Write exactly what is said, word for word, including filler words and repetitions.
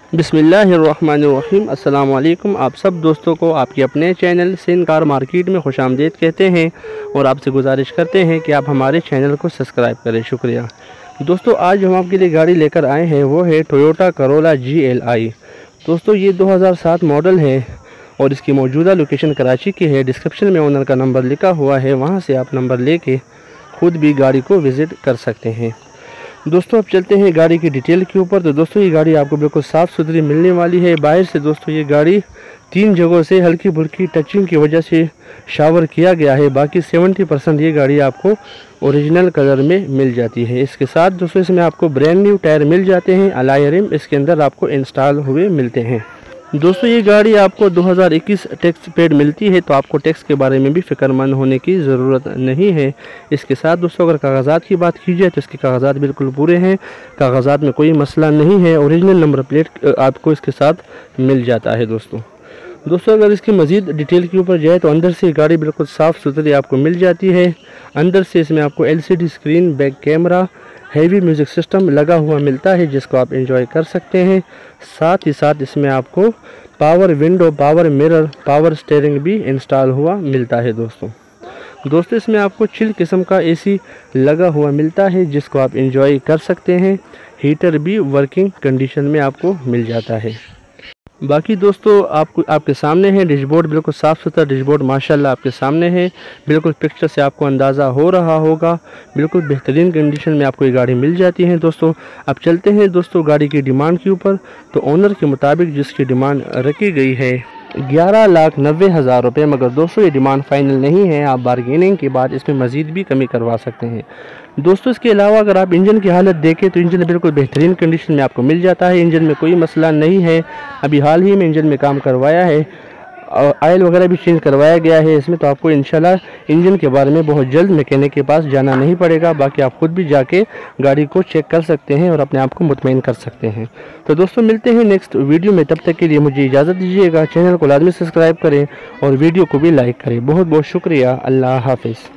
बिस्मिल्लाहिर्रहमानिर्रहीम। अस्सलाम वालेकुम। आप सब दोस्तों को आपके अपने चैनल सिंध कार मार्केट में खुशामदीद कहते हैं और आपसे गुजारिश करते हैं कि आप हमारे चैनल को सब्सक्राइब करें। शुक्रिया दोस्तों। आज हम आपके लिए गाड़ी लेकर आए हैं, वो है Toyota Corolla G L I. दोस्तों ये दो हज़ार सात मॉडल है और इसकी मौजूदा लोकेशन कराची की है। डिस्क्रिप्शन में ओनर का नंबर लिखा हुआ है, वहाँ से आप नंबर लेके खुद भी गाड़ी को विज़िट कर सकते हैं। दोस्तों अब चलते हैं गाड़ी की डिटेल के ऊपर। तो दोस्तों ये गाड़ी आपको बिल्कुल साफ़ सुथरी मिलने वाली है। बाहर से दोस्तों ये गाड़ी तीन जगहों से हल्की फुल्की टचिंग की वजह से शावर किया गया है। बाकी सत्तर परसेंट ये गाड़ी आपको ओरिजिनल कलर में मिल जाती है। इसके साथ दोस्तों इसमें आपको ब्रांड न्यू टायर मिल जाते हैं। अलॉय रिम इसके अंदर आपको इंस्टॉल हुए मिलते हैं। दोस्तों ये गाड़ी आपको दो हज़ार इक्कीस टैक्स पेड मिलती है, तो आपको टैक्स के बारे में भी फिक्रमंद होने की ज़रूरत नहीं है। इसके साथ दोस्तों अगर कागजात की बात की जाए तो इसके कागजात बिल्कुल पूरे हैं। कागजात में कोई मसला नहीं है। ओरिजिनल नंबर प्लेट आपको इसके साथ मिल जाता है। दोस्तों दोस्तों अगर इसकी मज़ीद डिटेल के ऊपर जाए तो अंदर से गाड़ी बिल्कुल साफ़ सुथरी आपको मिल जाती है। अंदर से इसमें आपको L C D screen, back camera, heavy music system लगा हुआ मिलता है जिसको आप एंजॉय कर सकते हैं। साथ ही साथ इसमें आपको power window, power mirror, power steering भी इंस्टॉल हुआ मिलता है। दोस्तों दोस्तों इसमें आपको चिल किस्म का एसी लगा हुआ मिलता है जिसको आप एंजॉय कर सकते हैं। हीटर भी वर्किंग कंडीशन में आपको मिल जाता है। बाकी दोस्तों आपको आपके सामने है डैशबोर्ड, बिल्कुल साफ़ सुथरा डैशबोर्ड माशाल्लाह आपके सामने है। बिल्कुल पिक्चर से आपको अंदाज़ा हो रहा होगा, बिल्कुल बेहतरीन कंडीशन में आपको ये गाड़ी मिल जाती है। दोस्तों अब चलते हैं दोस्तों गाड़ी की डिमांड के ऊपर। तो ओनर के मुताबिक जिसकी डिमांड रखी गई है ग्यारह लाख नब्बे हज़ार रुपये, मगर दोस्तों ये डिमांड फाइनल नहीं है। आप बारगेनिंग के बाद इसमें मज़ीद भी कमी करवा सकते हैं। दोस्तों इसके अलावा अगर आप इंजन की हालत देखें तो इंजन बिल्कुल बेहतरीन कंडीशन में आपको मिल जाता है। इंजन में कोई मसला नहीं है। अभी हाल ही में इंजन में काम करवाया है और ऑयल वगैरह भी चेंज करवाया गया है इसमें। तो आपको इंशाल्लाह इंजन के बारे में बहुत जल्द मैकेनिक के पास जाना नहीं पड़ेगा। बाकी आप खुद भी जाके गाड़ी को चेक कर सकते हैं और अपने आप को मुतमईन कर सकते हैं। तो दोस्तों मिलते हैं नेक्स्ट वीडियो में। तब तक के लिए मुझे इजाज़त दीजिएगा। चैनल को लाजमी सब्सक्राइब करें और वीडियो को भी लाइक करें। बहुत बहुत शुक्रिया। अल्लाह हाफिज़।